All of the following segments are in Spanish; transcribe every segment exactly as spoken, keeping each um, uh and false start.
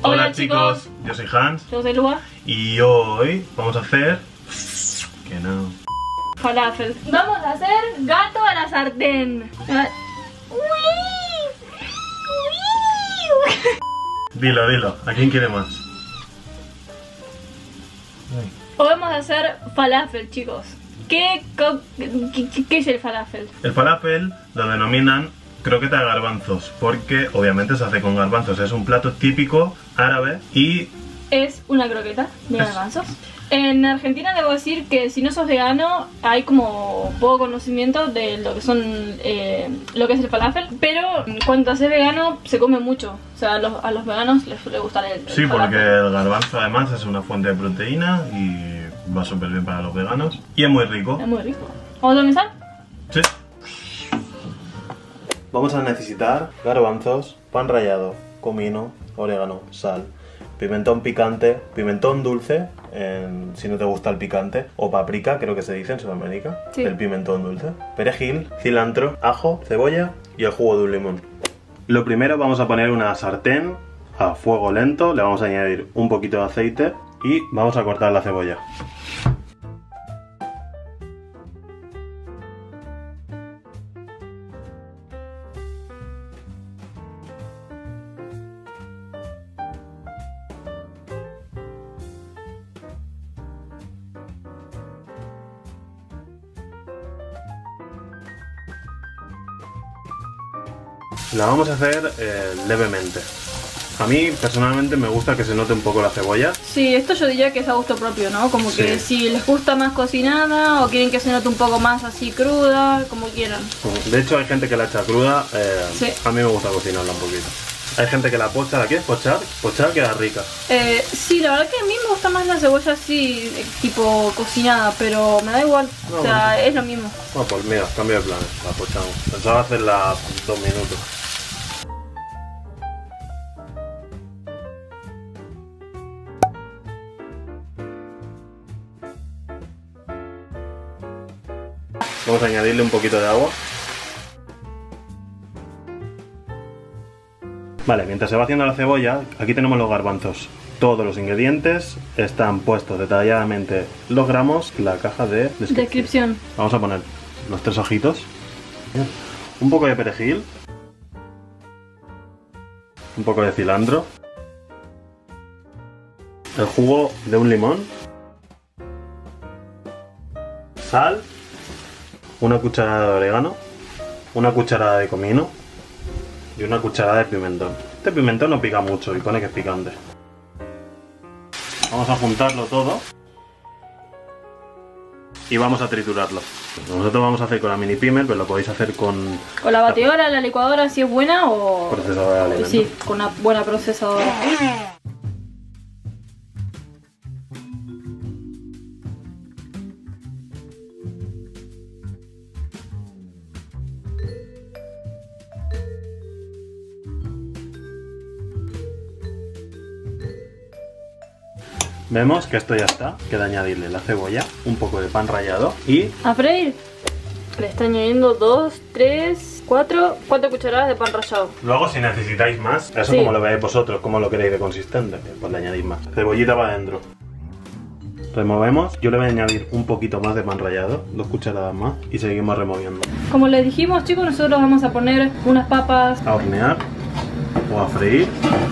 Hola, Hola chicos. chicos, yo soy Hans. Yo soy Lua. Y hoy vamos a hacer... que no... falafel. Vamos a hacer gato a la sartén. Dilo, dilo. ¿A quién quiere más? Hoy vamos a hacer falafel, chicos. ¿Qué, qué, qué es el falafel? El falafel lo denominan croqueta de garbanzos, porque obviamente se hace con garbanzos. Es un plato típico árabe y... es una croqueta de garbanzos. En Argentina debo decir que si no sos vegano hay como poco conocimiento de lo que son eh, lo que es el falafel, pero cuando haces vegano se come mucho. O sea, a los, a los veganos les suele gustar el, el Sí, falafel. Porque el garbanzo además es una fuente de proteína y va súper bien para los veganos. Y es muy rico. Es muy rico. ¿Vamos a comenzar? Sí. Vamos a necesitar garbanzos, pan rallado, comino, orégano, sal, pimentón picante, pimentón dulce, en, si no te gusta el picante, o paprika, creo que se dice en Sudamérica, sí. El pimentón dulce, perejil, cilantro, ajo, cebolla y el jugo de un limón. Lo primero, vamos a poner una sartén a fuego lento, le vamos a añadir un poquito de aceite y vamos a cortar la cebolla. La vamos a hacer eh, levemente. A mí personalmente me gusta que se note un poco la cebolla. Sí, esto yo diría que es a gusto propio, ¿no? Como sí. Que si les gusta más cocinada o quieren que se note un poco más así cruda, como quieran. De hecho hay gente que la echa cruda, eh, sí. A mí me gusta cocinarla un poquito. Hay gente que la pocha, ¿la quieres pochar? Pochar queda rica. Eh, sí, la verdad que a mí me gusta más la cebolla así, tipo cocinada, pero me da igual, no, o sea, bueno. Es lo mismo. Bueno, pues mira, cambio de planes, la pochamos. Pensaba hacerla dos minutos. Vamos a añadirle un poquito de agua. Vale, mientras se va haciendo la cebolla, aquí tenemos los garbanzos. Todos los ingredientes están puestos detalladamente los gramos en la caja de descripción. descripción. Vamos a poner los tres ojitos. Un poco de perejil. Un poco de cilantro. El jugo de un limón. Sal. Una cucharada de orégano. Una cucharada de comino. Y una cucharada de pimentón. Este pimentón no pica mucho y pone que es picante. Vamos a juntarlo todo. Y vamos a triturarlo. Nosotros vamos a hacer con la mini pimer, pero lo podéis hacer con... Con la batidora, la licuadora, si es buena o... Procesadora de alimentos. Sí, con una buena procesadora. Vemos que esto ya está, queda añadirle la cebolla, un poco de pan rallado y... a freír. Le está añadiendo dos, tres, cuatro, cuatro cucharadas de pan rallado. Luego si necesitáis más, eso sí. Como lo veáis vosotros, como lo queréis de consistente, pues le añadís más. Cebollita para adentro. Removemos, yo le voy a añadir un poquito más de pan rallado, dos cucharadas más y seguimos removiendo. Como les dijimos chicos, nosotros vamos a poner unas papas... a hornear o a freír.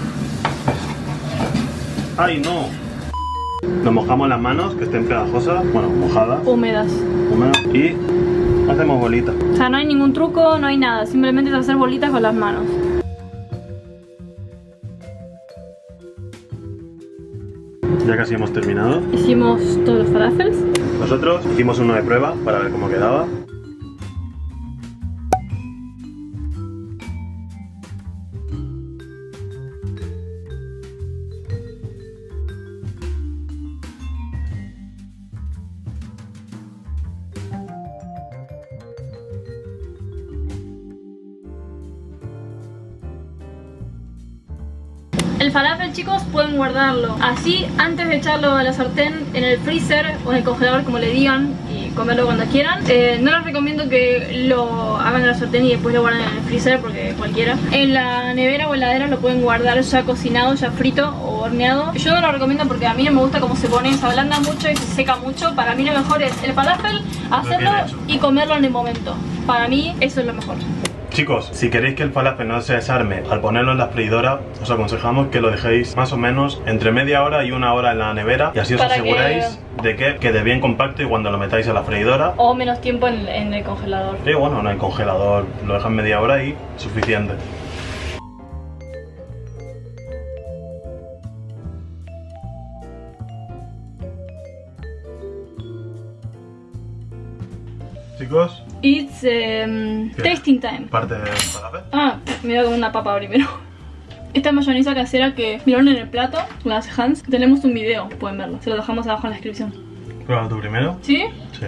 ¡Ay no! Nos mojamos las manos, que estén pegajosas, bueno, mojadas. Húmedas. Húmedas. Y hacemos bolitas. O sea, no hay ningún truco, no hay nada. Simplemente es hacer bolitas con las manos. Ya casi hemos terminado. Hicimos todos los falafels. Nosotros hicimos uno de prueba para ver cómo quedaba. El falafel, chicos, pueden guardarlo así antes de echarlo a la sartén en el freezer o en el congelador, como le digan, y comerlo cuando quieran. Eh, no les recomiendo que lo hagan en la sartén y después lo guarden en el freezer, porque cualquiera. En la nevera o heladera lo pueden guardar ya cocinado, ya frito o horneado. Yo no lo recomiendo porque a mí no me gusta cómo se pone, se ablanda mucho y se seca mucho. Para mí lo mejor es el falafel, hacerlo y comerlo en el momento. Para mí eso es lo mejor. Chicos, si queréis que el falafel no se desarme al ponerlo en la freidora, os aconsejamos que lo dejéis más o menos entre media hora y una hora en la nevera, y así os Para aseguráis que... de que quede bien compacto y cuando lo metáis a la freidora. O menos tiempo en, en el congelador. Sí, bueno, en el congelador lo dejan media hora y suficiente. Chicos, It's um, tasting time. Parte del falafel. Ah, me voy a comer una papa primero. Esta mayonesa casera que vieron en el plato, la hace Hans, tenemos un video, pueden verlo. Se lo dejamos abajo en la descripción. ¿Prueba tú primero? ¿Sí? Sí.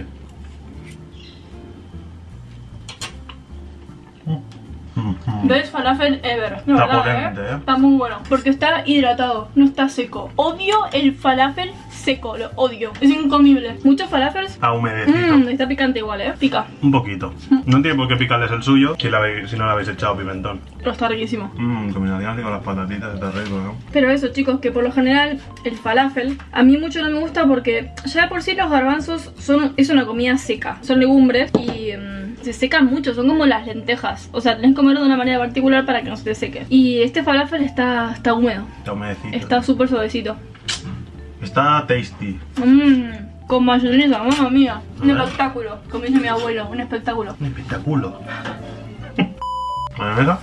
Best falafel ever. No, Está verdad, potente, ¿eh? ¿eh? Está muy bueno. Porque está hidratado, no está seco. Odio el falafel seco, lo odio. Es incomible. Muchos falafels. Está humedecido. Mmm, está picante igual, ¿eh? Pica. Un poquito. No tiene por qué picarles el suyo si, la habéis- si no le habéis echado pimentón. Pero está riquísimo. Mmm, combinación así con las patatitas, está rico, ¿no? Pero eso, chicos, que por lo general el falafel a mí mucho no me gusta porque ya de por sí los garbanzos son, es una comida seca. Son legumbres y um, se secan mucho, son como las lentejas. O sea, tenés que comerlo de una manera particular para que no se te seque. Y este falafel está, está húmedo. Está humedecido. Está súper suavecito. Está tasty. Mmm, con mayonesa, mamma mía. Un A ver. espectáculo, como dice mi abuelo, un espectáculo. Un espectáculo. ¿Mayonesa?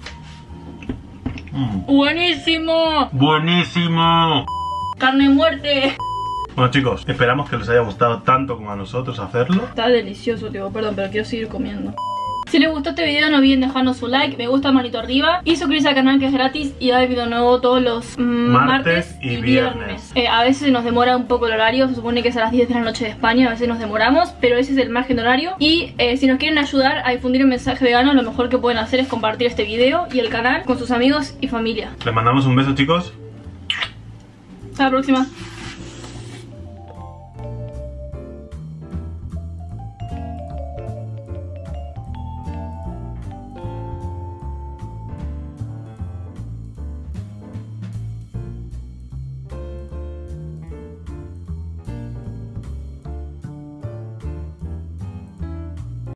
Mm. ¡Buenísimo! ¡Buenísimo! ¡Carne muerte! Bueno, chicos, esperamos que les haya gustado tanto como a nosotros hacerlo. Está delicioso, tío, perdón, pero quiero seguir comiendo. Si les gustó este video no olviden dejarnos su like, me gusta, manito arriba y suscribirse al canal que es gratis y hay video nuevo todos los mm, martes, Martes y y viernes, viernes. Eh, a veces nos demora un poco el horario, se supone que es a las diez de la noche de España, a veces nos demoramos, pero ese es el margen de horario. Y eh, si nos quieren ayudar a difundir el mensaje vegano, lo mejor que pueden hacer es compartir este video y el canal con sus amigos y familia. Les mandamos un beso, chicos. Hasta la próxima.